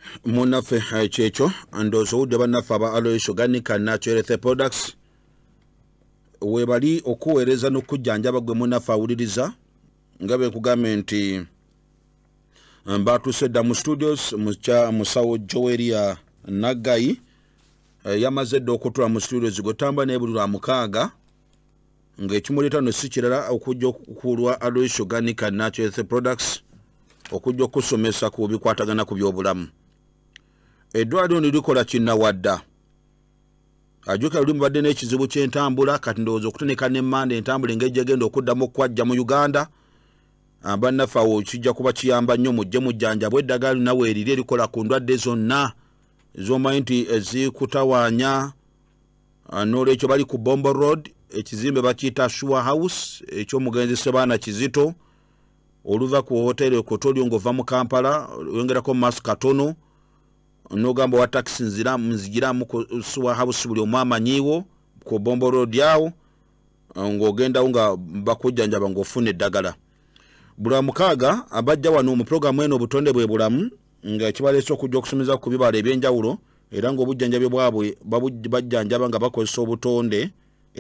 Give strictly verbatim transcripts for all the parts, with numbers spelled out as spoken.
Munafe checho ndozo ude banafa ba Alois Organic and Natural Health Products webali okuwereza n'okujjanjaba gwe munafa awuliriza ngabe kugambe nti mbatu sedda mu studios mucha musawo Joelia Nagayi yamaze ddo okutula mu studios gotamba n'ebulula mukaaga ng'ekimuleta no sikirala okujja okulwa Alois Organic and Natural Health Products okujja okusomesa ku bikwatagana ku byobulamu. Edward nilikola kinna wadda ajuka lulimu badde n'ekizibu ky'entambula kati ndowooza okutoneka n'emmanda entambula engeri egenda okuddamu okwajja mu Uganda bannafawo kijja kuba kiyamba nnyo mujje mujjanjabwe eddagala linawe eriri erikola ku ndwadde zonna z'omanyi nti ezikutawaanya n'olwekyo bali ku Bombo Road ekizimbe bakiyita Shua House eky'omugenzi Sebaana Kizito oluva ku hoteli okotoli ng'ova mu Kampala oyongerako mu maaso katono nogamba wa taxi nzira mzigira mu Shua House buli omu amanyiiwo ku Bombo Road yawo ng'ogenda nga bakujjanjaba ng'ofuna eddagala. Bula mukaaga abajja wano mu programu eno obutonde bwe bulamu nga kibaleese okujja okusomeza ku bibala ebyenjawulo era ng'obujjanjabi bwabwe bajjanjaba nga bakozesa obutonde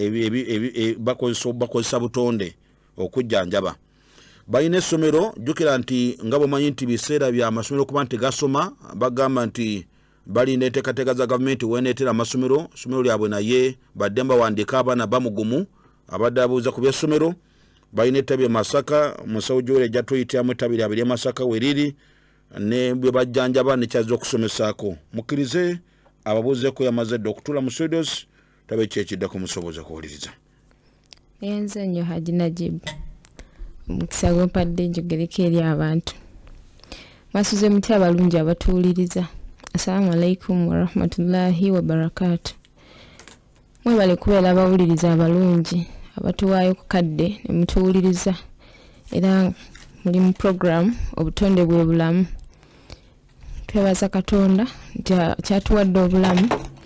bakozesa butonde okujjanjaba. Bayina essomero jjukira nti nga bw'omanyi nti biseera bya amasomero kuba nti gasoma bagamba nti balina enteekateeka za gavumenti weeneetera amasomero essomero lyabwe naye badde bawandiika abaana bamugumu abadde abuuza ku by'essomero. Bayina ettabi e Masaka musawo Joelia ejja tuyitiramu ettabi lyabwe ly'e Masaka weriri ne bwe bajjanjaba nekyazza okusomesaako mukkirize ababuuzeeko yamaze dda okutula mu studios tabe kyekiddako musoboza kuwuliriza. Enze nnyo Haji Najib omukisa gw'ompadde njogereko eri abantu basuze muti abalungi abatuwuliriza. Assalamu alaikum warahmatullahi wabarakatuh. Mwebale kubeera abawuliriza abalungi abatuwaayo ku kadde ne mutuwuliriza era muli mu program obutonde bwe bulamu. Twebaza Katonda nti kyatuwadde obulamu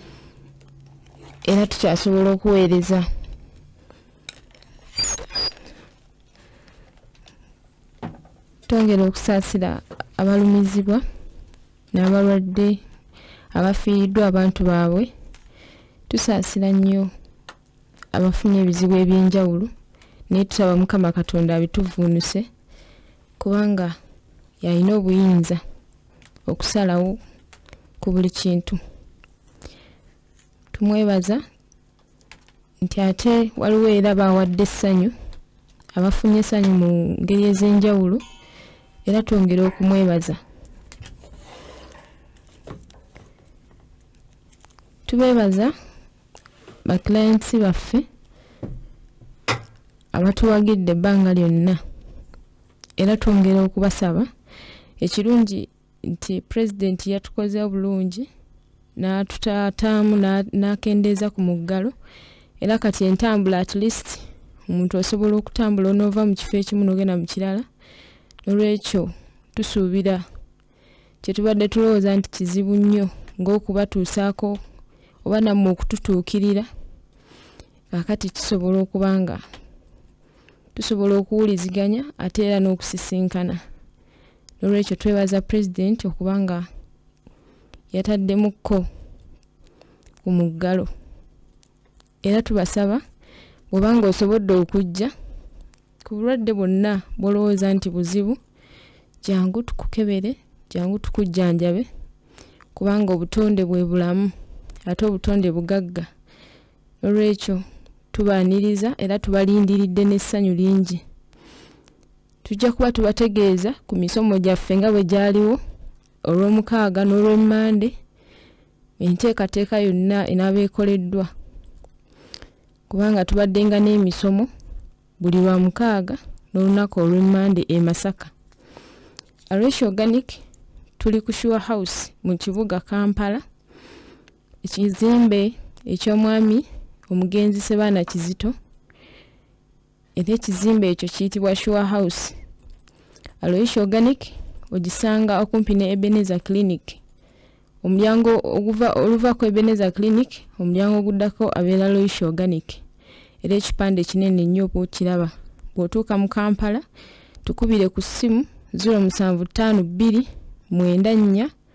era tukyasobola okuweereza. Twongera okusaasira abalumizibwa n'abalwadde abafiiriddwa abantu baabwe. Tusaasira nnyo abafunye ebizibu ebyenjawulo naye tusaba Mukama Katonda abituvuunuse kubanga yalina obuyinza okusalawo ku buli kintu. Tumwebaza nti ate waliwo era bawadde essanyu abafunye essanyu mu ngeri ez'enjawulo era twongera okumwebaza. Tubeebaza ba clients baffe abatuwagidde ebbanga lyonna era twongera okubasaba. Ekirungi nti President yatukoze obulungi n'atutaataamu n'akendeeza ku muggalo era kati entambula at least omuntu osobola okutambula onoova mu kifo ekimu n'ogenda mu kirala. Olwekyo tusuubira kyetubadde tulowooza nti kizibu nnyo ng'okubatuusaako oba nammwe okututuukirira kakati tusobola okuba nga tusobola okuwuliziganya ate era n'okusisinkana. Olwekyo twebaza President okuba nga yataddemukko ku muggalo era tubasaba bw'obanga osobodde okujja ku bulwadde bwonna bw'olowooza nti buzibu jangu tukukebere jangu tukujjanjabe kubanga obutonde bwe bulamu ate obutonde bugagga. Olwekyo tubaaniriza era tubalindiridde n'essanyu lingi. Tujja kuba tubategeeza ku misomo gyaffe nga bwe gyaliwo olw'omukaaga n'olw'emmande enteekateeka yonna enaabeekoleddwa kubanga tubaddenga n'emisomo buli lwa mukaaga n'olunaku olw'emmande e Masaka. Alois Organic tuli ku Shua House mu kibuga Kampala ekizimbe eky'omwami omugenzi Sebaana Kizito era ekizimbe ekyo kiyitibwa Shua House. Alois Organic ogisanga okumpi ne Ebenezer Clinic. Omulyango oguva oluva ku Ebenezer Clinic omulyango oguddako abeera Alois Organic era ekipande kinene nnyo bw'okiraba. Bw'otuuka mu Kampala tukubire ku ssimu zero seven five two nine nine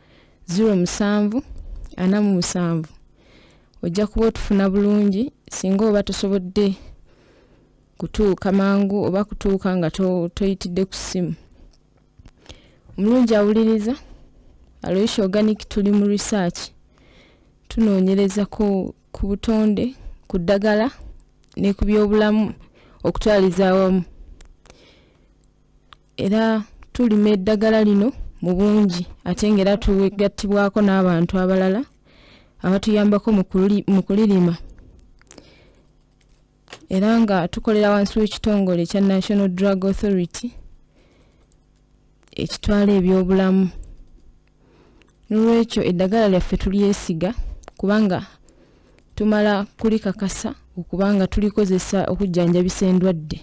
zero musanvu ana mu musanvu ojja kuba otufuna bulungi singa oba tosobodde kutuuka mangu oba kutuuka nga toyitidde ku ssimu. Omulungi awuliriza Aloysia Organic tuli mu research tunoonyereza ku butonde ku ddagala ne ku byobulamu okutwaliza awamu era tulima eddagala lino mu bungi ate ng'era tugattibwako n'abantu abalala abatuyambako mu kulirima era nga tukolera wansi w'ekitongole ekya National Drug Authority ekitwala ebyobulamu. N'olwekyo eddagala lyaffe tulyesiga kubanga tumala kulikakasa okubanga tulikozesa okujjanjabisa endwadde.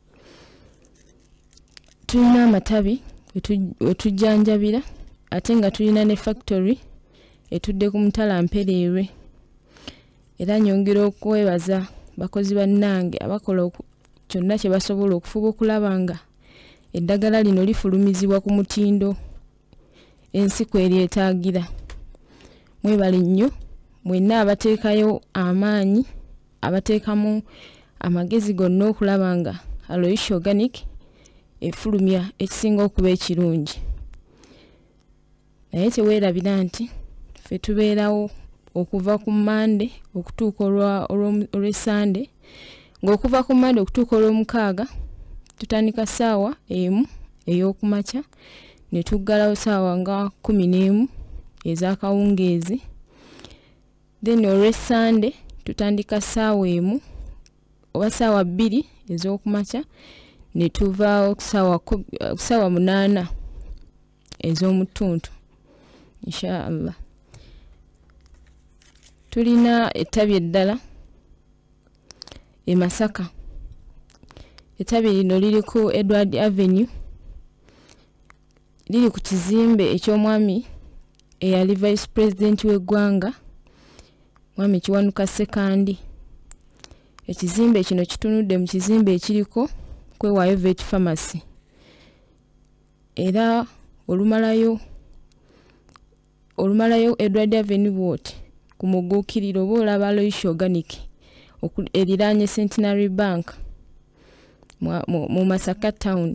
Tulina amatabi wetujjanjabira ate nga tulina ne factory etudde ku mutala mpereerwe era nyongera okwebaza bakozi bannange abakola kyonna kye basobola okufuba okulaba nga eddagala lino lifulumizibwa ku mutindo ensi kweryetaagira. Mwebale nnyo mwenna abateekayo amaanyi abateekamu amagezi gonna okulaba nga Aloysia Organic efulumya ekisinga okuba ekirungi. Naye teweerabira nti ffe tubeerawo okuva ku Mande okutuuka olw'Essande ng'okuva ku Mande okutuuka olw'omukaaga tutandika ssaawa emu ey'okumakya ne tuggalawo ssaawa nga kumi n'emu ez'akawungeezi. Then olw'Essande tutandika ssaawa emu oba ssaawa bbiri ez'okumakya ne tuvaawo kusaawa munaana ez'omutuntu inshallah. Tulina ettabi eddala e Masaka. Ettabi lino liri ku Edward Avenue liri ku kizimbe eky'omwami eyali vice president w'eggwanga mwami Kiwanuka Sekandi. Ekizimbe kino kitunudde mu kizimbe ekiriko kwewaayo vet pharmacy era olumalayo olumalayo Edward Avenue Ward ku muguukiriro oba olaba Aloysia Organic eriraanye Centenary Bank mu Masaka town.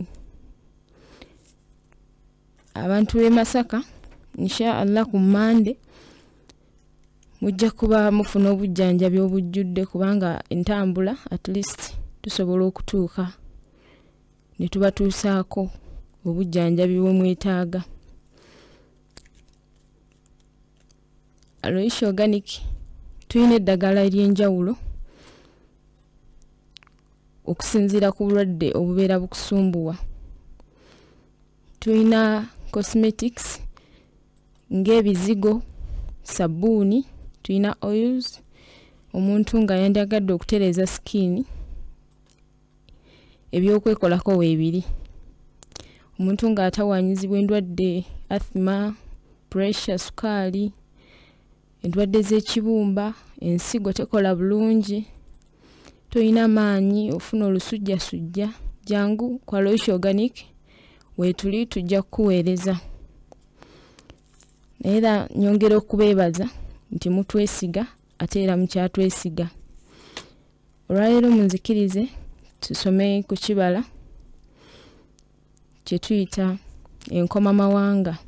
Abantu b'e Masaka inshallah ku Mande mujja kuba mufuna obujjanjabi obujjudde kubanga entambula at least tusobola okutuuka ne tubatuusaako obujjanjabi bwe mwetaaga. Aloysia Organic tulina eddagala ery'enjawulo okusinziira ku bulwadde obubeera bukusumbuwa. Tulina cosmetics ng'ebizigo, sabbuuni, tulina oils omuntu nga yandagadde okutereeza skin ebyokwekolako weebiri. Omuntu nga atawaanyizibwa endwadde asthma, pressure, sukaali, endwadde z'ekibumba, ensigo tekola bulungi, toyina maanyi, ofuna olusujjasujja, jangu ku Aloysia Organic weetuli tujja kukuweereza. Naye era nyongera okubeebaza nti mutwesiga ate era mukyatwesiga. Olwaleero munzikirize tusome ku kibala kye tuyita enkomamawanga.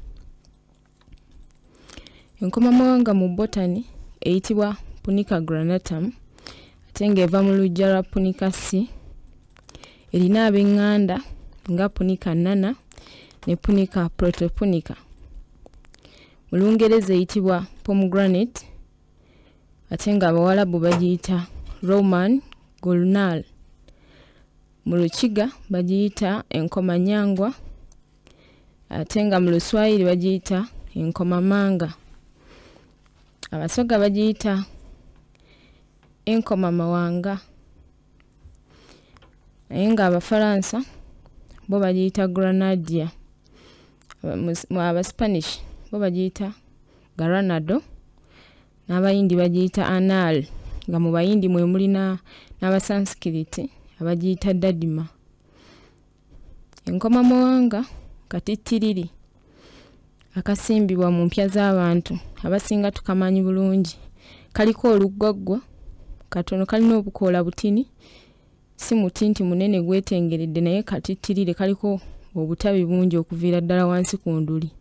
Enkomamawanga mu botany eyitibwa Punica granatum ate ng'eva mu luggya lwa Punicas. Erina ab'eŋŋanda nga Punica nana ne Punica protopunica. Mu Lungereza eyitibwa pomegranate ate ng'Abawalabu bagiyita Roman gulnal. Mu Lukiga bagiyita enkomanyangwa ate nga mu Luswayiri bagiyita enkomamanga. Abasoga bagiyita enkomamawanga naye nga Abafalansa bo bagiyita Granadia. Mu Abaspanish bo bagiyita Granado n'Abayindi bagiyita Anal nga mu Bayindi mwe mulina n'Abasanskrit abagiyita Dadima. Enkomamawanga katittiriri akasimbibwa mu mpya z'abantu abasinga tukamanyi bulungi. Kaliko oluggwaggwa katono kalina obukoola butini, si mutinti munene gwetengeredde naye katittirire, kaliko obutabi bungi okuviira ddala wansi ku nduli.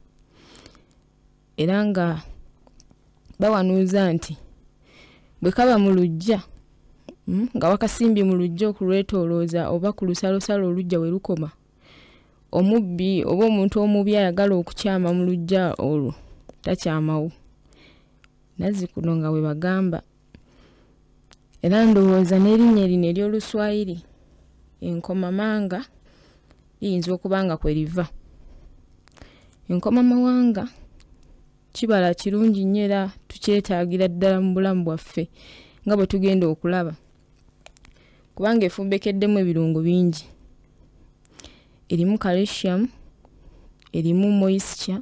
Era nga bawanuuza nti bwe kaba mu luggya mm, nga wakasimbye mu luggya okulwetoolooza oba ku lusalosalo oluggya we lukoma, omubbi oba omuntu omubi ayagala okukyama mu luggya olwo takyamawo. Nazzikuno nga bwe bagamba. Era ndowooza n'erinnya lino ery'Oluswayiri enkomamanga liyinza okuba nga kwe liva. Enkomamawanga kibala kirungi nnyo era tukyetaagira ddala mu bulamu bwaffe nga bwe tugenda okulaba, kubanga efumbekeddemu ebirungo bingi. Erimu calcium, erimu moisture,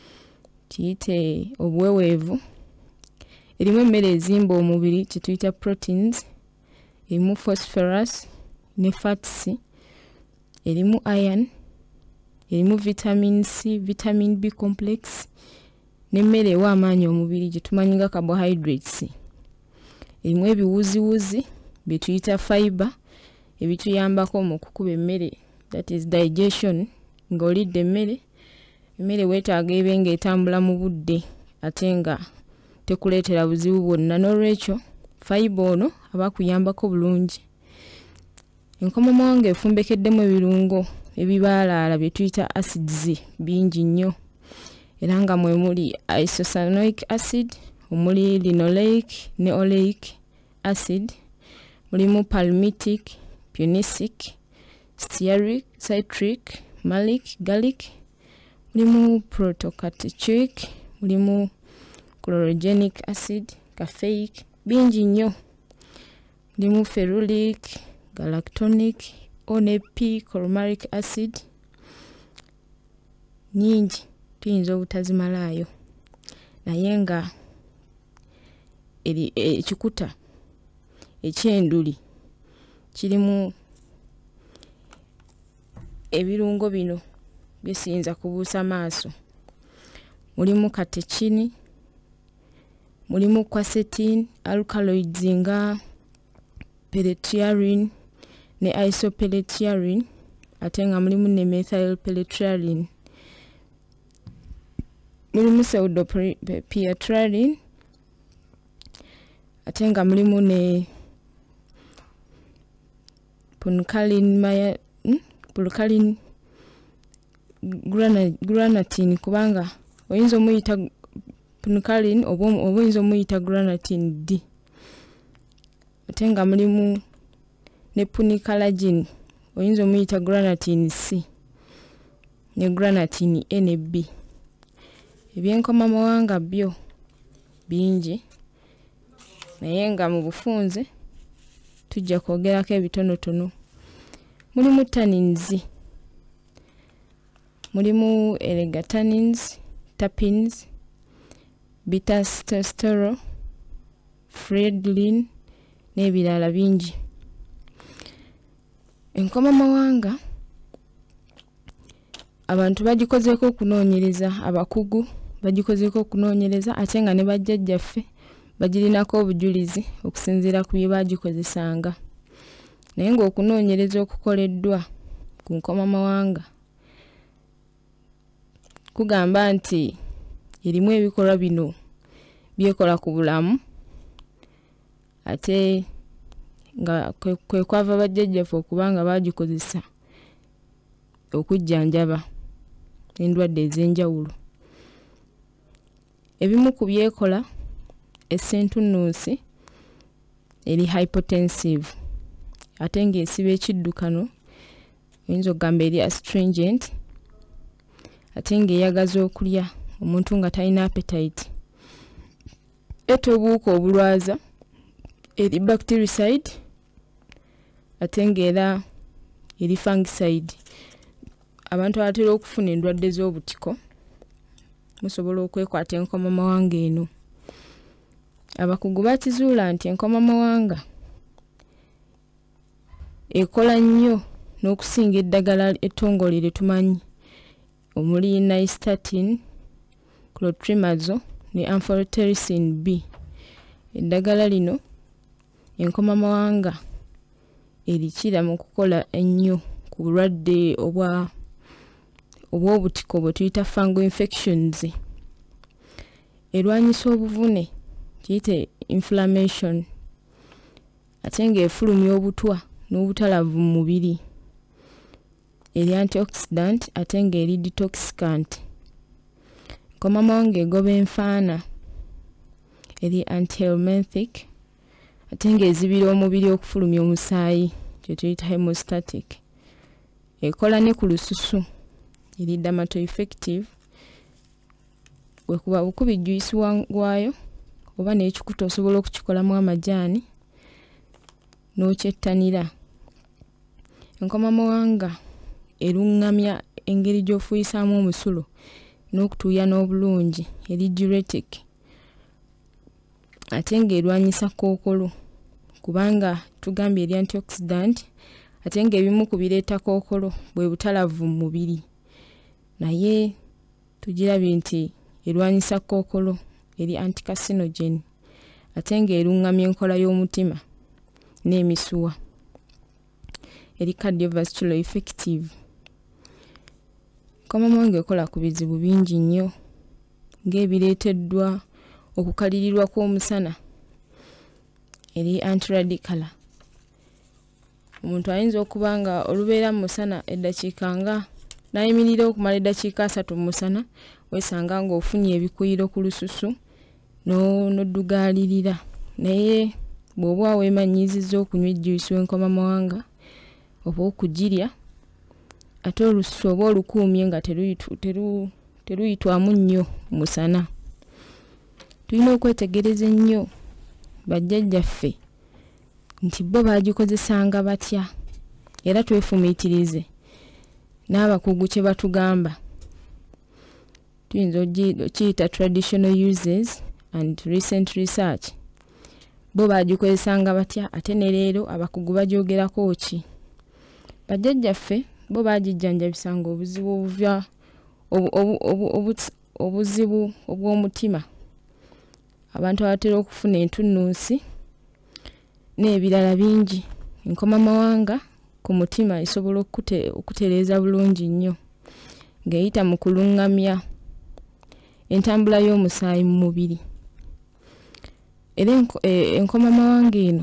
kiyite obuweweevu, erimu emmere ezimba omubiri kituyita proteins, erimu phosphorus ne fats, erimu iron, erimu vitamin C, vitamin B complex, n'emmere ewa amaanyi omubiri gye tumanyi nga carbohydrates. Erimu ebiwuziwuzi bye tuyita fiber ebituyambako mu kukuba emmere, that is digestion. Ng'olidde emmere, emmere weetaaga ebe ng'etambula mu budde ate nga tekuleetera buzibu bwonna, n'olwekyo fiber ono aba akuyambako bulungi. Enkomamawanga efumbekeddemu ebirungo ebibaalaala bye tuyita acids bingi nnyo, era nga mwe muli isosanoic acid, omuli linoleic ne oleic acid, mulimu palmitic, punic, stearic, citric, malic, gallic, mulimu protocatechuic, mulimu chlorogenic acid, caffeic, bingi nnyo. Mulimu ferulic, galactonic, O ne P, chromaric acid, nyingi tuyinza obutazimalaayo, naye nga ekikuta eky'enduli kirimu ebirungo bino bisinza kubuusa maaso. Mulimu katechini, mulimu quercetin, alkaloids nga pelletiarin ne isopelletiarin, ate nga mulimu ne methylpelletiarin. Mulimu pseudopietrin, ate nga mulimu ne puncalin maya hmm? puncalin granatin, kubanga oyinza omuyita puncalin oba oyinza omuyita granatin D. Ate nga mulimu ne punicalagin, oyinza omuyita granatin C ne granatin A ne B. Ebyenkomamawanga byo bingi, naye nga mu bufunze tujja kwogerako ebitonotono. Mulimu tannins, mulimu L-tannins, terpenes, beta-sterol, fredulin n'ebirala bingi. Enkomamawanga abantu bagikozeeko okunoonyereza, abakugu bagikozeeko okunoonyereza, ate nga ne bajjajjaffe bagirinako obujulizi okusinziira ku bye bagikozesanga. Naye ng'okunoonyereza okukoleddwa ku nkomamawanga kugamba nti erimu ebikolwa bino byekola ku bulamu, ate nga kwe kwava bajjajjaffe okuba nga bagikozesa okujjanjaba endwadde ez'enjawulo. Ebimu ku byekola, essentunnunsi eri hypotensive, ate ng'esiba ekiddukano, oyinza okugamba eri astringent, ate ng'eyagaza okulya omuntu nga talina appetite. Ete obuwuka obulwaza eri bactericide, ate ng'era eri fungicide. Abantu abatera okufuna endwadde z'obutiko musobola okwekwata enkomamawanga eno. Abakugu bakizuula nti enkomamawanga ekola nnyo n'okusinga eddagala ettongole lye tumanyi omuli nystatin clotrimazole ne amphotericin B. Eddagala lino enkomamawanga erikira mu kukola ennyo ku bulwadde obwa obw'obutiko bwe tuyita fungal infections. Erwanyisa obuvune kiyite inflammation ate ng'efulumya obutwa n'obutalavu mu mubiri. Eri antioxidant ate ng'eri detoxicant. Enkomamawanga egoba enfaana eri antihelminthic ate ng'ezibira omubiri okufulumya omusaayi kye tuyita hemostatic. Ekola ne ku lususu eri dermatoeffective wekuba bukubi juice waayo oba n'ekikuta osobola okukikolamu amajaani n'okyettanira. Enkomamawanga erungamya engeri gy'ofuyisaamu omusulo n'okutuuya n'obulungi eri diuretic ate ng'erwanyisa kookolo kubanga tugambye eri antioxidant ate ng'ebimu ku bireeta kookolo bwe butalavu mu mubiri naye tugirabye nti erwanyisa kookolo eri anticarcinogen ate ng'erungamya enkola y'omutima n'emisuwa eri cardiovascular effective. Enkomamawanga ekola ku bizibu bingi nnyo ng'ebireeteddwa okukalirirwa kw'omusana eri antiradical. Omuntu ayinza okuba nga olubeera mu musana eddakiika nga n'ayimirira okumala eddakiika asatu mu musana weesanga ng'ofunye ebikuyiro ku lususu n'oddugaalirira naye bw'oba weemanyiizizza okunywa ejjuisi w'enkomamawanga oba okugirya ate olususu oba olukuumye nga teruyitwamu nnyo musana. Tulina okwetegereza ennyo bajjajjaffe nti bo baagikozesanga batya era twefumiitirize n'abakugu kye batugamba. Tuyinza okiyita traditional uses and recent research. Bo baagikozesanga batya ate ne leero abakugu bagyogerako ki? Bajjajjaffe bo baagijjanjabisanga obuzibu obuvya obuzibu obw'omutima, abantu abatera okufuna entunnunsi n'ebirala bingi. Enkomamawanga ku mutima esobola okutereeza bulungi nnyo ng'eyita mu kulungamya entambula y'omusaayi mu mubiri. Era enkomamawanga eno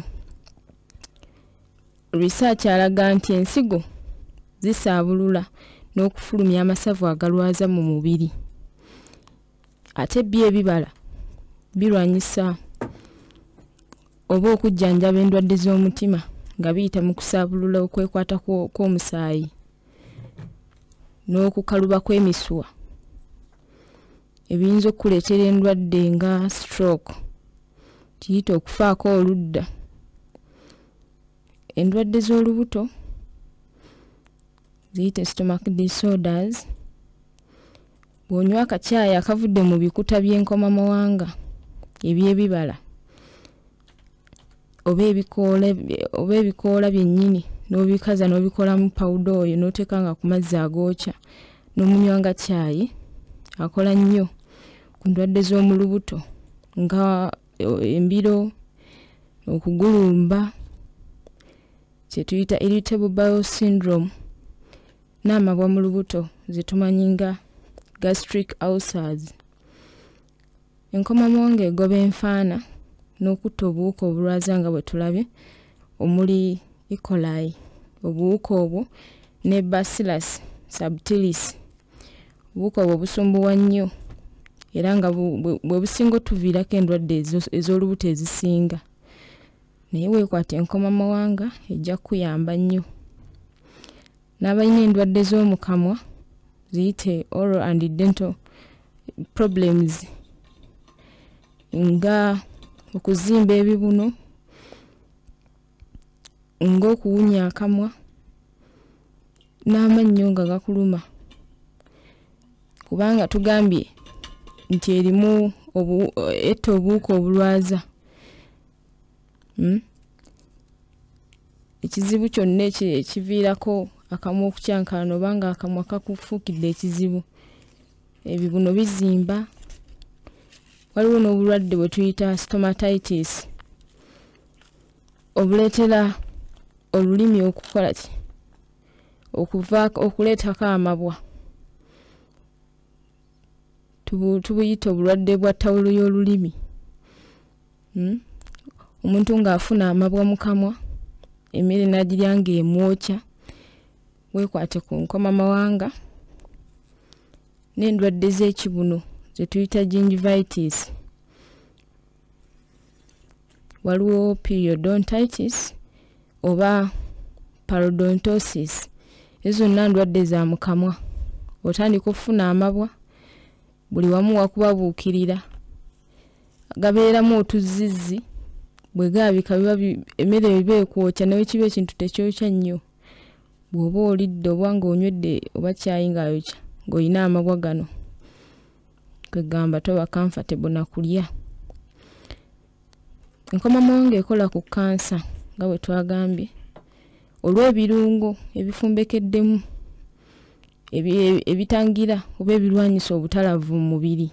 research alaga nti ensigo zisaabulula n'okufulumya amasavu agalwaza mu mubiri ate byo ebibala birwanyisa oba okujjanjaba endwadde z'omutima nga biyita mu kusaabulula okwekwata kw'omusaayi n'okukaluba kw'emisuwa ebiyinza okuleetera endwadde nga stroke kiyita okufaako oludda. Endwadde z'olubuto ziyita stomach disorders. Bw'onywa akacaayi akavudde mu bikuta by'enkomamawanga eby'ebibala oba ebikoola oba ebikoola byennyini n'obikaza n'obikolamu pawuda oyo n'oteekanga ku mazzi agookya n'omunywanga caayi akola nnyo ku ndwadde z'omu lubuto nga embiro, okugulumba kye tuyita irritable bowel syndrome n'amabwa mu lubuto zitumanyi nga gastric ulcers. Enkomamawanga egoba enfaana n'okutta obuwuka obulwaza nga bwe tulabye omuli E. coli. Obuwuka obwo ne Bacillus subtilis. Obuwuka obwo busumbuwa nnyo era nga bwe businga otuviirako endwadde ez'olubuto ezisinga. Naye weekwata enkomamawanga ejja kuyamba nnyo. N'abalina endwadde z'omu kamwa ziyite oral and dental problems nga okuzimba ebibuno, ng'okuwunya akamwa n'amannyo nga gakuluma kubanga tugambye nti erimu etta obuwuka obulwaza. Hmm? Ekizibu kyonna ekiviirako akamwa okukyankalana oba nga akamwa kakufuukidde ekizibu, ebibuno bizimba waliwo n'obulwadde bwe tuyita stomatitis obuleetera olulimi okukola ki okuva okuleetako amabwa tubuyita obulwadde bwa ttawulo y'olulimi. hmm? Omuntu ng'afuna amabwa mu kamwa emmere n'agirya ng'emwokya weekwate ku nkomamawanga n'endwadde z'ekibuno ze tuyita gingivitis. Waliwo periodontitis oba parodontosis. Ezo zonna ndwadde za mu kamwa. Otandika okufuna amabwa buli wamu wakubabuukirira gabeeramu otuzizzi bwe gaabika biba emmere eba ekwokya nawe kiba ekintu tekyokya nnyo. Bw'oba olidde oba ng'onywedde oba caayi ng'ayokya ng'olina amabwa gano kwegamba toba comfortable na kulya. Enkomamawanga ekola ku kansa nga bwe twagambye olw'ebirungo ebifumbekeddemu ebitangira oba ebirwanyisa obutalavu mu mubiri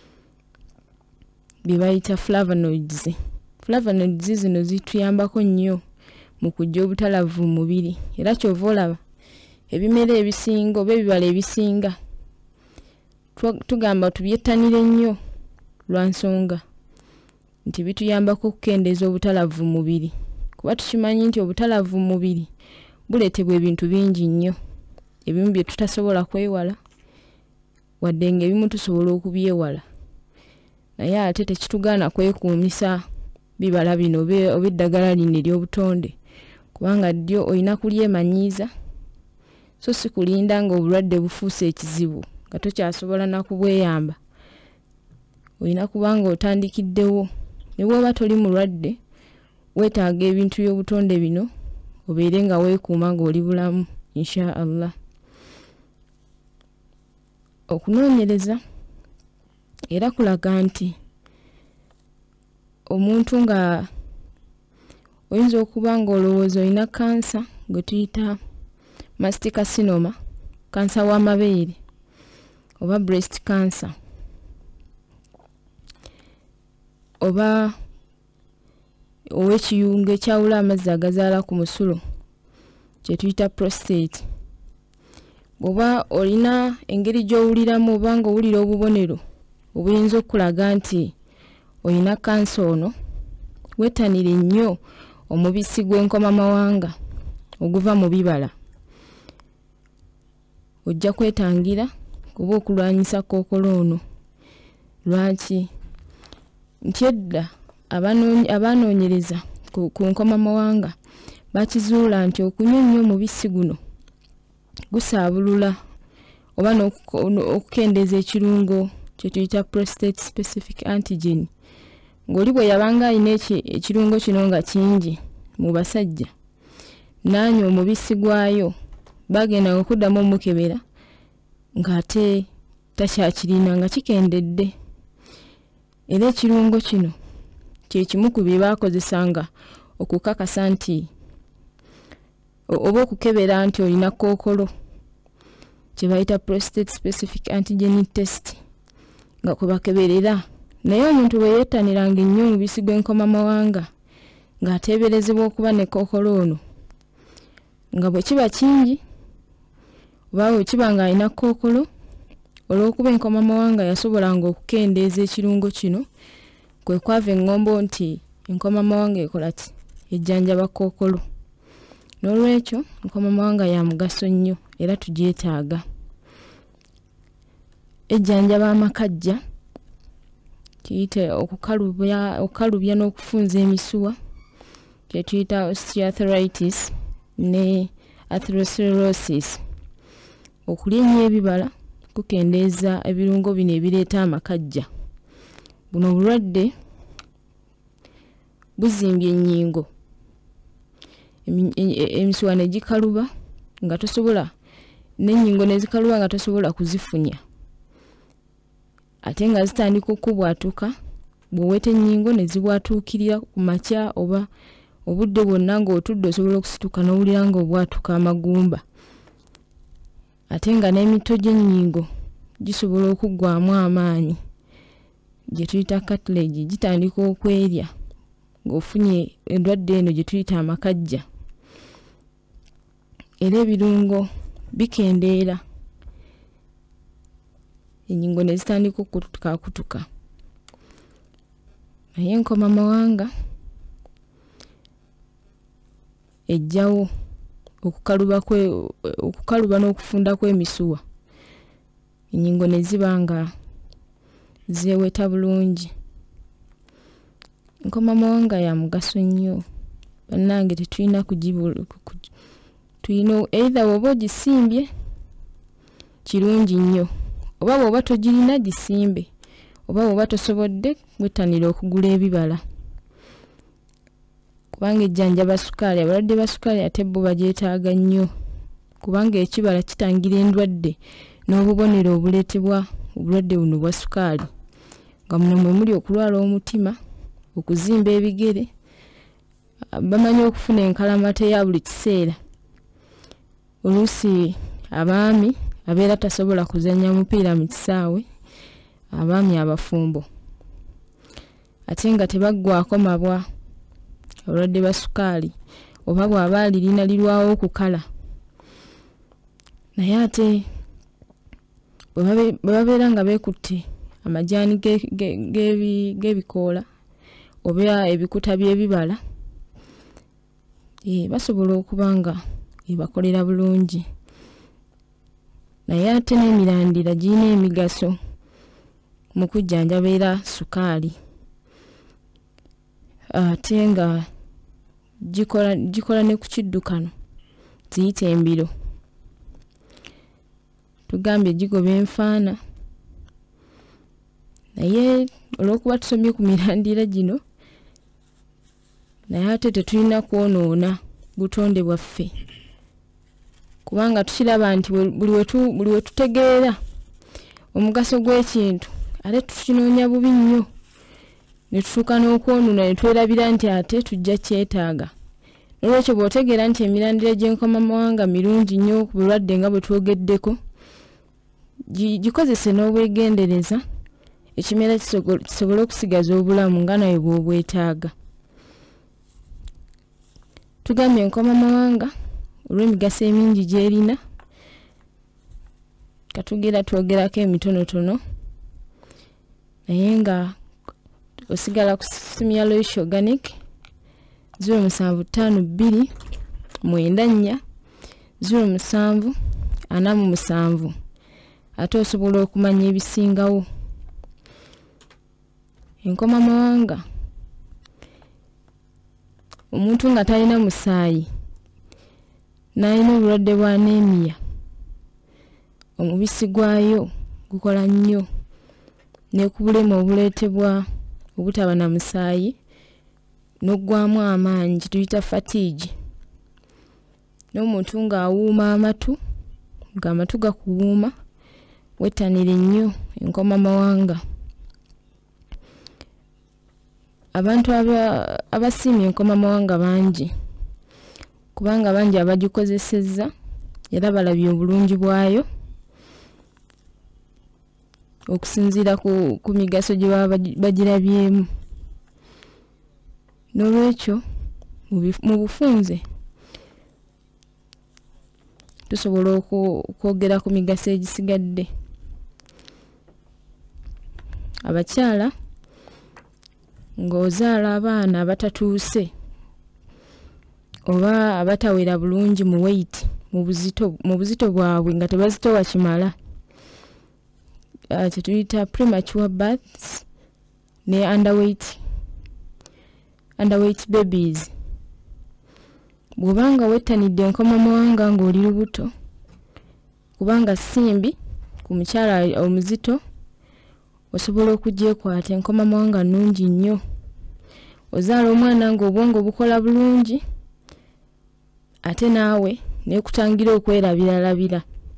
bye bayita flavonoids. Flavonoids zino zituyambako nnyo mu kujja obutalavu mu mubiri era kyova olaba ebimera ebisinga oba ebibala ebisinga tugamba tubyettanire nnyo lwa nsonga nti bituyambako okukendeeza obutalavu mu mubiri kuba tukimanyi nti obutalavu mu mubiri buleetebwa ebintu bingi nnyo ebimu bye tutasobola kwewala wadde ng'ebimu tusobola okubyewala naye ate tekitugaana kwekuumisa bibala bino oba eddagala lino ery'obutonde kubanga ddyo olina kulyemanyiiza so si kulinda ng'obulwadde bufuuse ekizibu nga tokyasobola nakubweyamba. Olina kubanga otandikiddewo ne bw'oba toli mulwadde weetaaga ebintu by'obutonde bino obeere nga weekuuma ng'oli bulamu insha Allah. Okunoonyereza era kulaga nti omuntu nga oyinza okuba ng'olowooza olina kansa gwe tuyita masticarcinoma, kansa w'amabeere oba breast cancer oba ow'ekiyungu ekyawula amazzi agazaala ku musulo kye tuyita prostate. Bw'oba olina engeri gy'owuliramu oba ng'owulira obubonero obuyinza okulaga nti olina kansa ono weettanire nnyo omubisi gw'enkomamawanga oguva mu bibala. Ojja kwetangira kuba okulwanyisa kookolo ono. Lwaki? Nti edda abanoonyereza ku, ku nkomamawanga bakizuula nti okunywa ennyo omubisi guno gusaabulula oba n'okukendeeza ekirungo kye tuyita prostate specific antigen. Ng'oli bwe yabanga alina ekirungo kino nga kingi mu basajja n'anywa omubisi gwayo bagenda okuddamu omukebera ng'ate takyakirina nga kikendedde. Era ekirungo kino kye kimu ku bye baakozesanga okukakasa nti oba okukebera nti olina kookolo kye bayita prostate specific antigen test nga kwe bakeberera. Naye omuntu bwe yeettaniranga ennyo omubisi gw'enkomamawanga ng'ateeberezebwa okuba ne kookolo ono nga bwe kiba kingi oba bwe kiba ng'alina kookolo olw'okuba enkomamawanga yasobolanga okukendeeza ekirungo kino kwe kwava eŋŋombo nti enkomamawanga ekola ki ejjanjaba kookolo. N'olwekyo enkomamawanga ya mugaso nnyo era tugyetaaga. Ejjanjaba amakajja kiyite okukalubya okukalubya n'okufunza emisuwa kye tuyita osteoarthritis ne atherosclerosis. Okulya ennyo ebibala kukendeeza ebirungo bino ebireeta amakajja. Buno obulwadde buzimbye ennyingo emisuwa ne gikaluba nga tosobola n'ennyingo ne zikaluba nga tosobola kuzifunya ate nga zitandika okubwatuka bw'oweta ennyingo ne zibwatuukirira ku makya oba obudde bwonna ng'otudde osobola okusituka n'owulira ng'obwatuka amagumba ate nga n'emito gy'ennyingo gisobola okuggwaamu amaanyi gye tuyita cartilage gitandika okwerya ng'ofunye endwadde eno gye tuyita amakajja. Era ebirungo bikendeera, ennyingo ne zitandika okukutukakutuka. Naye enkoma mawanga ejjawo okukaluba kwe okukaluba n'okufunda kw'emisuwa, ennyingo ne ziba nga zeeweta bulungi. Enkoma mawanga ya mugaso nnyo bannange, tetulina kugibula. Tulina either oba ogisimbye kirungi nnyo, oba bw'oba togirina gisimbe, oba bw'oba tosobodde wettanira okugula ebibala, kubanga ejjanjaba sukaali. Abalwadde ba sukaali ate bo bagyetaaga nnyo, kubanga ekibala kitangira endwadde n'obubonero obuleetebwa obulwadde buno bwa sukaali, nga muno mwe muli okulwala omutima, okuzimba ebigere. Bamanyi okufuna enkalamata eya buli kiseera. Oluusi abaami abeera tasobola kuzannya mupiira mu kisaawe, abaami abafumbo, ate nga tebaggwako mabwa abalwadde ba sukaali, oba bw'aba alirina lirwawo okukala. Naye ate bwe babeera nga beekutte amajaani g'ebikoola oba ebikuta by'ebibala, basobola okuba nga ebakolera bulungi. Naye ate n'emirandira girina emigaso mu kujjanjaba era sukaali, ate nga gikola gikola ne ku kiddukano ziyita embiro. Tugambye gigoba enfaana, naye olw'okuba tusomye ku mirandira gino, naye ate tetulina kwonoona butonde bwaffe, kubanga tukiraba nti buli we tutegeera omugaso gw'ekintu ate tukinoonya bubi nnyo, ne tutuuka n'okwonoona ne twerabira nti ate tujja kyetaaga. N'olwekyo bw'otegeera nti emirandira gy'enkoma mawanga mirungi nnyo ku bulwadde nga bwe twogeddeko, gikozese n'obwegendereza, ekimera kisobole okusigaza obulamu nga nawe bw'obwetaaga. Tugambye enkoma mawanga olw'emigaso emingi gy'erina, katugera twogerako emitonotono, naye nga osigala ku simu ya Loish Organic zero musanvu ttaano bbiri mwenda nnya zero musanvu ana mu musanvu, ate osobola okumanya ebisingawo. Enkoma mawanga, omuntu nga talina musaayi n'alina obulwadde bwa anemia, omubisi gwayo gukola nnyo ne ku bulemu obuleetebwa obutaba na musaayi n'oggwamu amaanyi, tuyita fatigue. N'omuntu ng'awuuma amatu, ng'amatu gakuwuuma, wettanire nnyo enkoma mawanga. Abantu abasiimye enkoma mawanga bangi, kubanga bangi abagikozesezza era balabye obulungi bwayo okusinziira ku, ku migaso gye baba bagirabyemu. N'olwekyo mu bufunze tusobola okwogera ku migaso egisigadde. Abakyala ng'ozaala abaana abatatuuse oba abatawera bulungi mu weight, mu buzito mu buzito bwabwe nga tebazitowa kimala, kye tuyita premature births ne underweight underweight babies. Bw'obanga wettanidde enkoma mawanga ng'oli lubuto, kubanga simbi ku mukyala omuzito, osobola okugyekwata. Enkoma mawanga nnungi nnyo. Ozaala omwana ng'obwongo bukola bulungi, ate naawe neekutangira okwerabiralabira.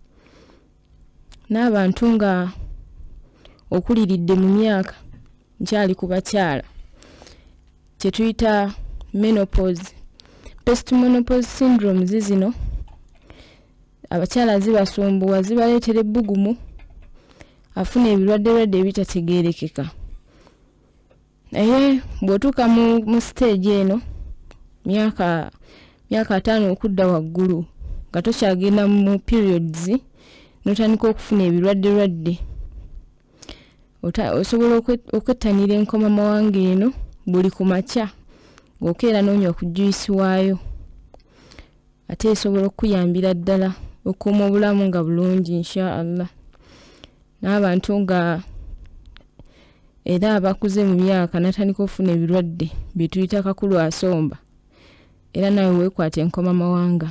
N'abantu nga okuliridde mu myaka, nkyali ku bakyala, kye tuyita menopause, postmenopause syndrome zizino, abakyala zibasumbuwa, zibaleetera ebbugumu, afuna ebirwadde bwadde ebitategeerekeka. naye bw'otuuka mu, mu stage eno myaka myaka ataano okudda waggulu nga tokyagenda mu periods n'otandika okufuna ebirwadde lwadde osobola okwettanira enkoma mawanga eno buli ku makya ng'okeera n'onywa ku juice waayo ate esobola okuyambira ddala okuuma obulamu nga bulungi insha Allah n'abantu nga era abakuze mu myaka natandika okufuna ebirwadde bye tuyita kakulu asomba era nawe weekwata enkoma mawanga.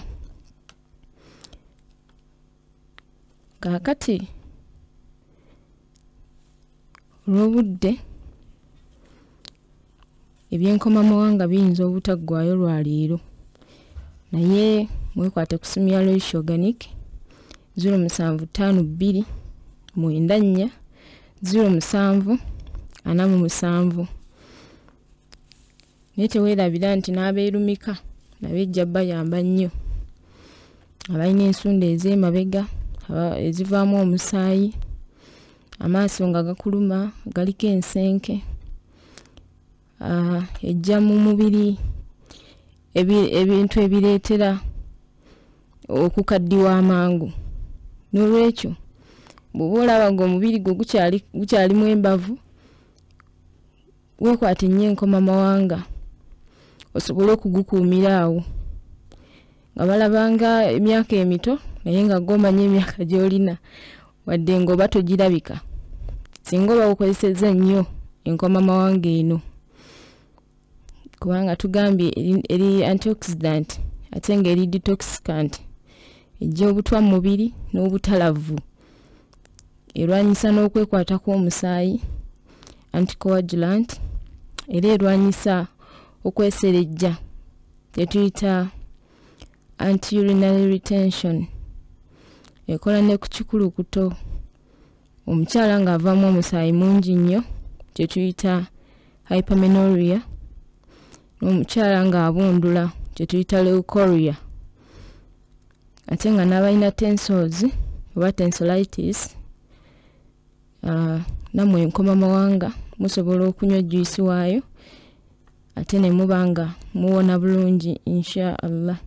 Kaakati olw'obudde ebyenkoma mawanga biyinza obutaggwaayo lwaleero naye mwekwate ku simu ya Loish Organic zero musanvu ttaano bbiri mwenda nnya zero musanvu ana mu musanvu. Naye teweerabira nti n'abeerumika nabejja bayamba nnyo abalina ensunda ez'emabega ezivaamu omusaayi amaaso nga gakuluma galiko ensenke uh, ejja mu mubiri ebintu ebireetera okukaddiwa amangu. N'olwekyo bw'oba olaba ng'omubiri gwo gukyalimu embavu weekwate nnyo enkoma mawanga osobole okugukuumira awo nga balabanga emyaka emito naye nga gomanya emyaka gy'olina wadde ng'oba togirabika singa oba okozesezza nnyo enkoma mawanga eno kubanga tugambye eri antioxidant ate nga eri detoxicant ejja obutwa mu mubiri n'obutalavu erwanyisa n'okwekwata kw'omusaayi anticoagulant era erwanyisa okweserejja tetuyita anti-urinary retention ekola ne ku kikulukuto omukyala ng'avaamu omusaayi mungi nnyo kyetuyita hypermenorrhea n'omukyala ng'abundula kyetuyita leukorrhea ate nga n'abalina tensils oba tonsillitis uh, namwe enkoma mawanga musobola okunywa juice waayo ate ne mubanga muwona bulungi insha Allah.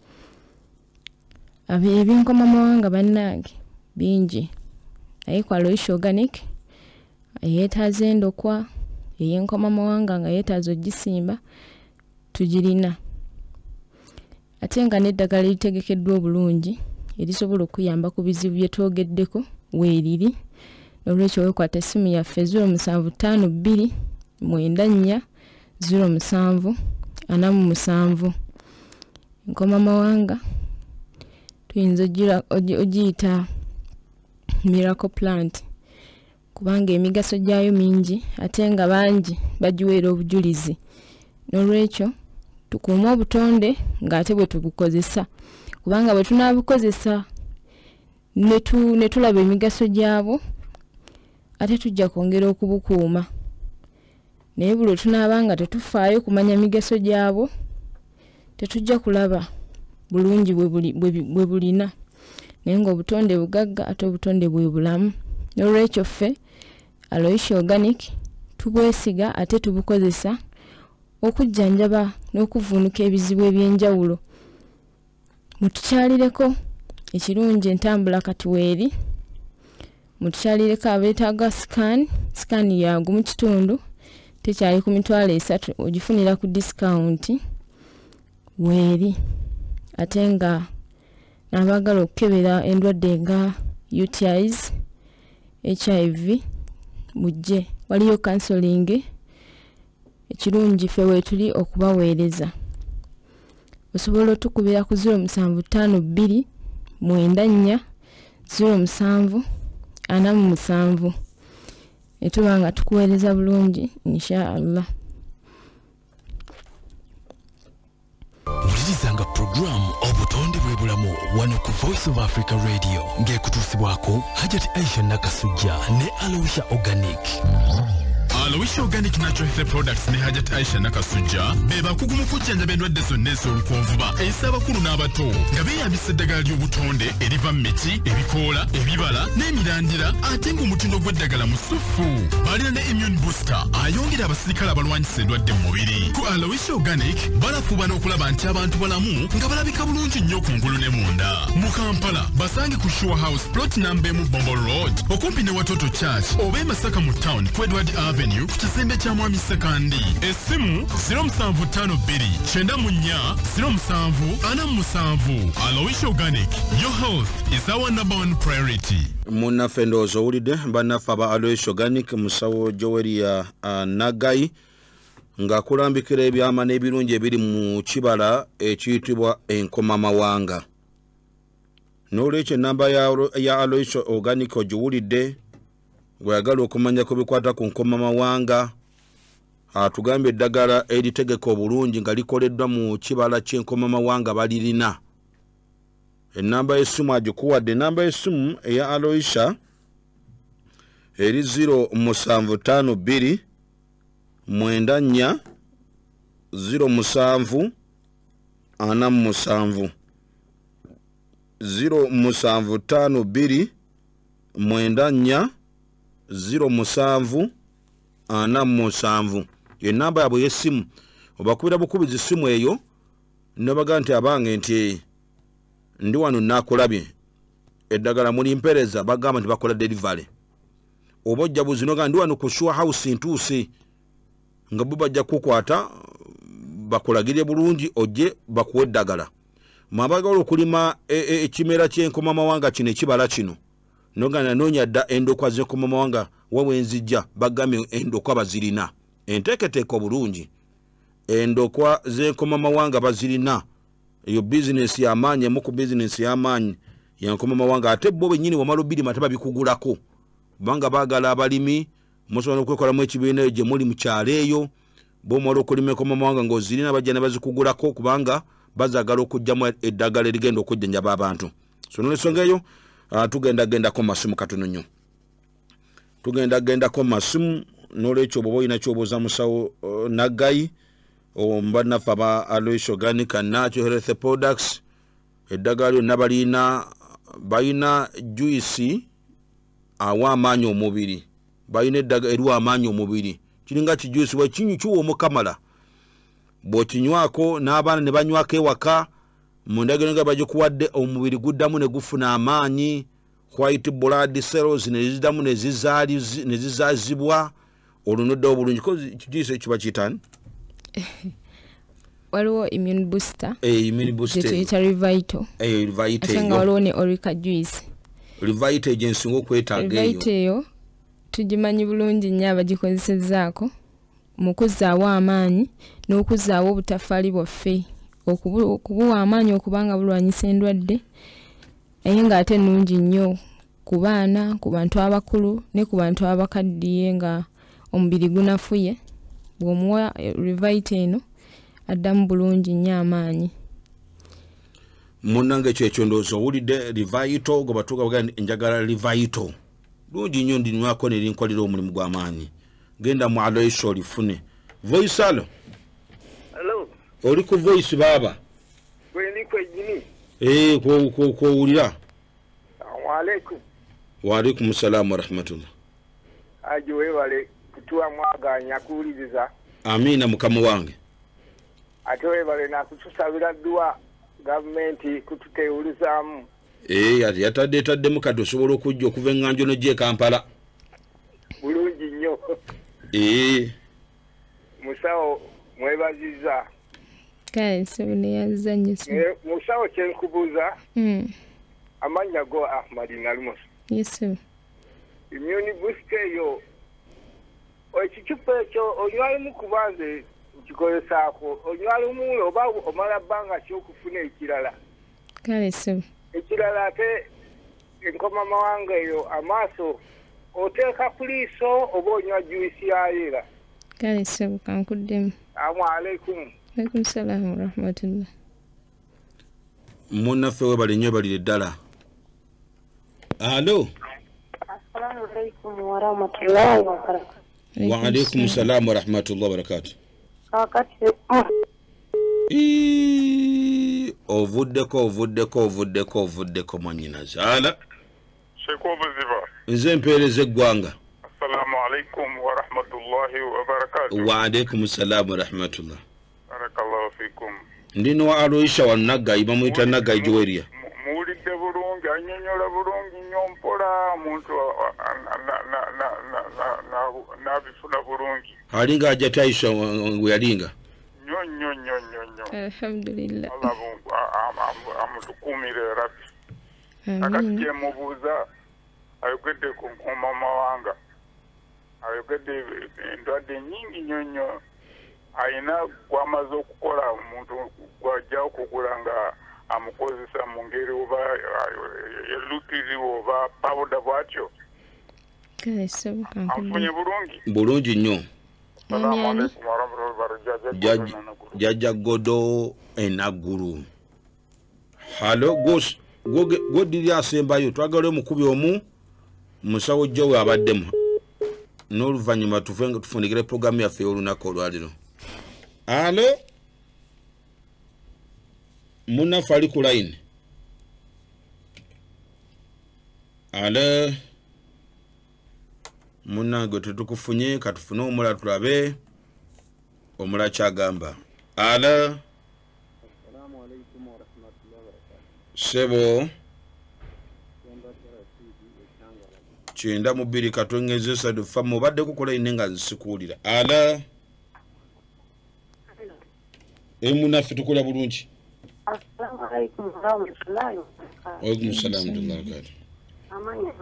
Abe ebyenkoma mawanga bannange bingi naye kwa Loish Organic yeetaaza endokwa ey'enkoma mawanga nga yeetaaza ogisimba tugirina ate nga n'eddagala eritegekeddwa obulungi erisobola okuyamba ku bizibu bye twogeddeko weeriri. N'olwekyo weekwata essimu yaffe zero musanvu ttaano bbiri mwenda nnya zero musanvu ana mu musanvu. Enkoma mawanga tuyinza ogiyita miracle plant kubanga emigaso gyayo mingi ate nga bangi bagiweera obujulizi. N'olwekyo tukuume obutonde ng'ate bwe tubukozesa kubanga bwe tunaabukozesa ne tulaba emigaso gyabo ate tujja kwongera okubukuuma naye buli tunaaba nga tetufaayo kumanya migaso gyabo tetujja kulaba bulungi bwe bulina naye ng'obutonde bugagga ate obutonde bwe bulamu. N'olwekyo ffe Loish Organic tubwesiga ate tubukozesa okujjanjaba n'okuvuunuka ebizibu eby'enjawulo. Mutukyalireko ekirungi entambula katuweeri mutukyalireko abeetaaga scan scan yangu mu kitundu tekyali ku mitwalo esatu ogifunira ku discount weeri ate nga n'abaagala okukebera endwadde nga U T Is H I V mujje waliyo counseling ekirungi ffe weetuli okubaweereza. Osobola otukubira ku zero musanvu ttaano bbiri mwenda nnya zero musanvu ana mu musanvu etuba nga tukuweereza bulungi insha Allah. Wulizanga programu obutonde bwe bulamu wano ku Voice of Africa Radio ng'ekutuusibwako Hajati Aisha Nakasujja ne Loish Organic. Alois Organic Natural Health Products ne Hajat Aisha Nakasuja beba kugumu kujjanja endwadde zonna ez'olukonvuba ez'abakulu n'abato nga beeyambisa eddagala ly'obutonde eriva mu miti ebikoola ebibala n'emirandira ate ng'omutindo gw'eddagala musufu balina ne immune booster ayongera abasirikale abalwanyisa endwadde mu mubiri ku Alois Organic balafuuba n'okulaba nti abantu balamu nga balabika bulungi nnyo ku ngulu ne munda mu Kampala basange ku Shore House plot number mu Bombo Road okumpi ne Watoto Church oba e Masaka mu town ku Edward Avenue ku kizimbe kya Mwami Sekandi essimu zero seven five two nine mu nnya zero seven four seven Alois Organic, your health is our number one priority. Munaffe ndowooza owulidde bannaffe aba Alois Organic musawo Joweria uh, Naggayi ng'akulambikira ebyama n'ebirungi ebiri mu kibala ekiyitibwa enkomamawanga. N'olwekyo ennamba ya, ya Alois Organic ogiwulidde gweyagala okumanya ku bikwata ku nkomamawanga atugambye eddagala eritegeka obulungi nga likoleddwa mu kibala ky'enkomamawanga balirina. Ennamba y'essimu agikuwadde. Ennamba y'essimu eya Aloisha eri zero seven five two mwenda nnya zero seven four seven zero seven five two mwenda nnya zero seven four seven ennamba yabwe y'essimu obakubira bukubizi essimu eyo nebaga nti abange nti ndi wano nakulabye eddagala muli mpereza bagamba nti bakola delivery oba ojja buzinoga ndi wano ku Shore House ntuuse nga bo bajja kukwata bakulagirye bulungi ojje bakuwa eddagala mwabagala okulima ekimera ky'enkomamawanga kino ekibala kino noga nanoonya dda endokwa z'enkomamawanga wawenzijja bagambye endokwa bazirina enteeketeeka obulungi endokwa z'enkomamawanga bazirina eyo bizinesi y'amaanyi emu ku bizinesi y'amaanyi y'enkomamawanga ate bo bennyini wamala obirima tebabikugulako kubanga baagala abalimi musobola okwekolamu ekibiina gye muli mu kyalo eyo b'omala okulima enkomamawanga ng'ozirina bajja ne bazikugulako kubanga bazagala okugyamu eddagala erigenda okujjanjaba abantu. So n'ensonga eyo uh, tugendagendako masimu katono nnyo tugendagendako masimu n'olwekyo bw'oba olina ky'obuuza musawo uh, Naggayi ombannaffe aba Alois Organic and Natural Health Products eddagala lyonna balina balina juice awa amaanyi omubiri balina eddagala eriwa amaanyi omubiri kiringa kijuice wekinyu kiwa omukamala bw'okinywako n'abaana ne banywako ewaka mu ndagala nga bagikuwadde omubiri guddamu ne gufuna amaanyi white blood cells ne ziddamu ne zizaazibwa olunodde obulungi ko kijuice kiba kitani waliwo immune booster eh immune booster tuyita Revito eh Revito asanga waliwo ne Orica juice Revito ejensinga okwetaaga eyo Revito eyo tugimanyi bulungi nnyo abagikozesezaako mu kuzzaawo amaanyi n'okuzzaawo obutafaali bwaffe okubuwa amaanyi okubanga bulwanyisa endwadde naye ng'ate nnungi nnyo ku baana ku bantu abakulu ne ku bantu abakaddiye nga omubiri gunafuye bw'omuwa Revito eno addamu bulungi nnyo amaanyi. Munnange ekyo ekyo ndowooza owulidde Revito gwe batuuka bagamba njagala Revito lungi nnyo ndinywako ne linkolera omulimu gw'amaanyi genda mu Alois olifune. Voice alo. Hello. Oli ku voice baba. Gwe ndi kwejjini. Eh ko ko ko ulira. Wa alaikum. Wa alaikum salaam wa rahmatullah. Aje webale kutuwa mwaganya kuwuliriza. Amina mukama wange. Ate webale na kutusabira dduwa gavumenti kututeewulizaamu. Eh yati yatadde tadde mukado sobola okujja okuva enganjo no je Kampala. Bulungi nnyo. Eh. Musawo mwebaziza. Kale sebune yazanyo. Eh musawo kyenkubuuza. Mm. Amanya go Ahmad Nalumos. Yes sir. Immune booster yo. Okicupa ekyo onywali mu kubanze kikolesaako onywali mu oba omala bbanga ky'okufuna ekirala. Kale sir. Ekirala ate enkomamawanga eyo amaaso oteeka ku liiso oba onywa juisi yayera. Kale sir kankuddemu. Assalamu alaikum. Alaikum salaam wa rahmatullah. Munnaffe webale nnyo balire ddala. Alo. Assalamu alaikum wa rahmatullahi wa barakatuh. Wa alaikum salam wa rahmatullahi wa barakatuh. Kakati Eee ovuddeko ovuddeko ovuddeko ovuddeko mwanyina zaala. Sheikh Obuziba. Nze mpeereza eggwanga. Assalamu alaikum wa rahmatullahi wa barakatuh. Wa alaikum salam wa rahmatullah. Barakallahu fikum. Ndino wa Aroisha wa Naggayi bamuyita Naggayi Joweria. Muwulidde bulungi annyonnyola bulungi nnyo mpola muntu n'abifuna bulungi. Alinga ajja Taisha we yalinga. Nnyo nnyo nnyo nnyo nnyo. Alhamdulillah. Allah amutukuumire rabbi. Kakati kyemubuuza ayogedde ku mama wanga. Ayogedde endwadde nnyingi nnyo nnyo. Ayina gwamaze okukola omuntu gwajja okugula nga amukozesa mu ngeri oba elutiri oba pawuda bwatyo. Kale sabu Afunye bulungi. Bulungi nnyo. Assalamu alaikum wa rahmatullahi wa barakatuh. Jajja Godo Enaggulu. Halo gos godiri asembayo twagala omukubi omu musawo Jowe abaddemu. N'oluvannyuma tuvenga tufundigire programu yaffe olunaku olwaliro. Halo Muna fali ku line. Halo Muna gwe tutukufunye katufune omula tulabe omula kyagamba. Halo Assalamu alaikum wa rahmatullahi wa barakatuh. Sebo Kyenda mu bbiri katongezesa dufa mubadde kukola ine nga nzisikuulira. Ala Emuna ffe tukola bulungi. Assalamu alaikum wa rahmatullahi wa barakatuh. Wa alaikum salaam wa rahmatullahi wa barakatuh. Amanya.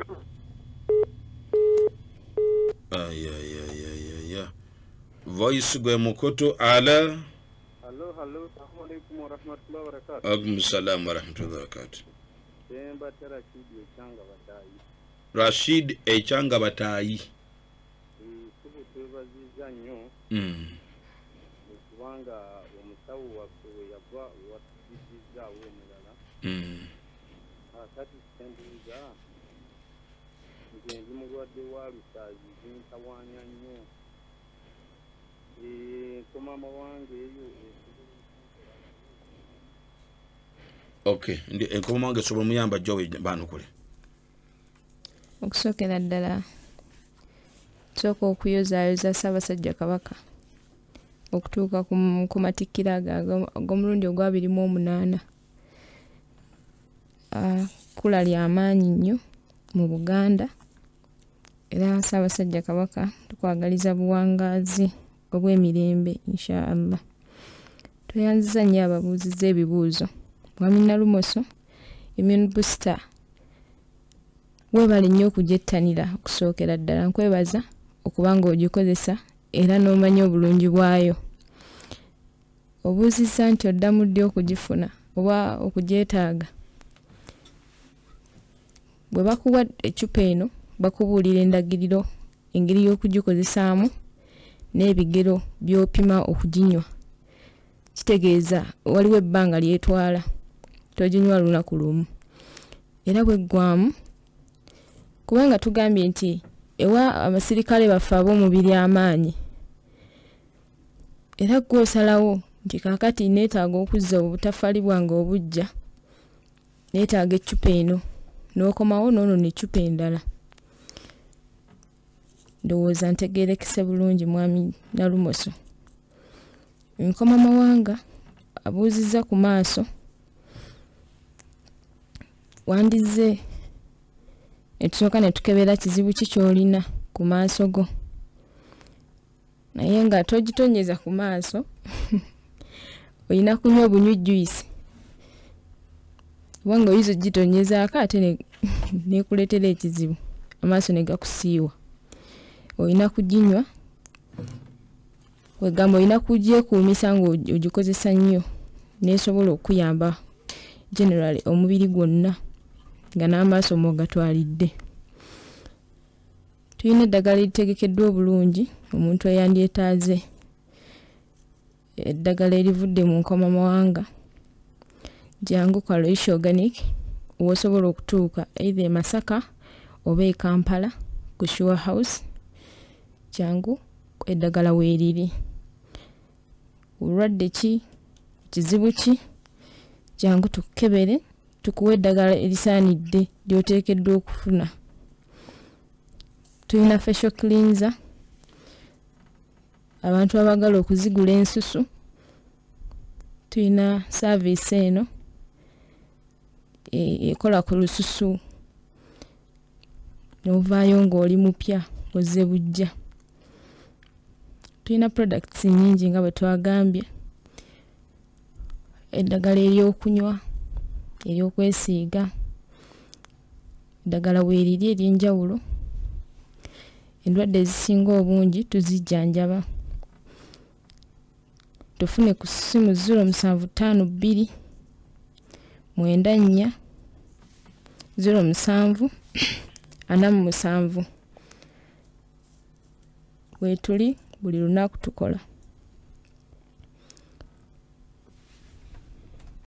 Ay ay ay ay ay. Voice gwe mukoto. Ala Hello, hello. Assalamu alaikum wa rahmatullahi wa barakatuh. Wa alaikum salaam wa rahmatullahi wa barakatuh. Temba tera kidi changa batayi. Rashid Echanga Batayi. Eh, kubu twebaziza nnyo. Mm. Kubanga omusawo waffe yava watuziza omulala. Mm. Akati sembuza. Nze ndi mulwadde wa lusaazi zintawaanya nnyo. Eh, ko mama wange eyo Okay, ndi enkoma wange sobola muyamba Jowe banukule. Okusookera ddala sooka okuyozaayoza Ssaabasajja Kabaka okutuuka ku matikkira ag'omulundi ogwabiri mu omunaana. Kkula lya maanyi nnyo mu Buganda era Ssaabasajja Kabaka tukwagaliza buwangaazi obw'emirembe insha Allah. Tweyanziza nnyo ababuuziza ebibuuzo. Mwami Nalumoso Immune Booster webale nnyo okugyettanira okusookera ddala nkwebaza okubanga ogikozesa era n'omanya obulungi bwayo. Obuuzizza nti oddamu ddi okugifuna oba okugyetaaga. Bwe bakuwa eccupa eno bakubuulira endagiriro engeri y'okugikozesaamu n'ebigero by'opima okuginywa. Kitegeeza waliwo ebbanga lyetwala toginywa lunaku lumu era bweggwamu kubanga tugambye nti ewa abasirikale baffe ab'omubiri amaanyi era gw'osalawo nti kaakati neetaaga okuzza obutafaali bwange obujja neetaaga eccupa eno n'okomawo noono n'eccupa endala. Ndowooza ntegeerekese bulungi mwami Nalumoso. Nkoma mawanga abuuzizza ku maaso wandize etusooka ne tukebera kizibu ki ky'olina ku maaso go naye nga togitonyeza ku maaso olina kunywa obunywi juice wanga oyizo gitonyezaako ate nekuleetera ekizibu amaaso ne gakusiiwa. Olina kuginywa wegamba olina kugyekuumisa nga ogikozesa nnyo nesobola okuyamba generally omubiri gwonna nga n'amaaso mwogatwalidde. Tulina eddagala eritegekeddwa obulungi omuntu eyandyetaaze. Eddagala erivudde mu nkoma mawanga jangu kwa Loisha Organic wosobola okutuuka either e Masaka oba e Kampala ku Sure House jangu eddagala weeriri. Obulwadde ki, kizibu ki, jangu tukebere tukuwe eddagala erisaanidde ly'oteekeddwa okufuna. Tulina facial cleanser abantu abagala okuzigula ensusu. Tulina service eno ekola ku lususu n'ovaayo ng'oli mupya ozze bujja. Tulina products nyingi nga bwe twagambye. Eddagala ery'okunywa, ery'okwesiiga, eddagala weeriri ery'enjawulo. Endwadde ezisinga obungi tuzijjanjaba. Tufune ku ssimu zero musanvu ttaano bbiri mwenda nnya zero musanvu ana mu musanvu. Weetuli buli lunaku tukola.